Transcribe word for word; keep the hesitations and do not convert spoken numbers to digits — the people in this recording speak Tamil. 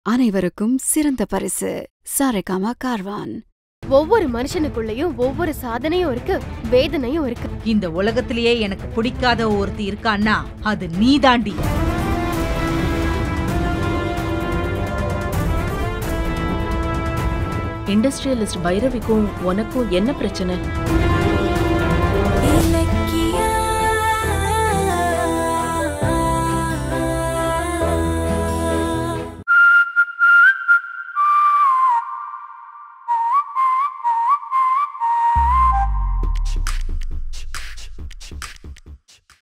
அனைவருக்கும் சிறந்த பரிசு சாரேகாமா கார்வான். ஒவ்வொரு மனுஷனுக்குள்ளயும் ஒவ்வொரு சாதனையும் இருக்கு, வேதனையும் இருக்கு. இந்த உலகத்திலேயே எனக்கு பிடிக்காத ஒருத்தி இருக்கான்னா அது நீதாண்டி. இண்டஸ்ட்ரியலிஸ்ட் பைரவிக்கும் உனக்கும் என்ன பிரச்சனை?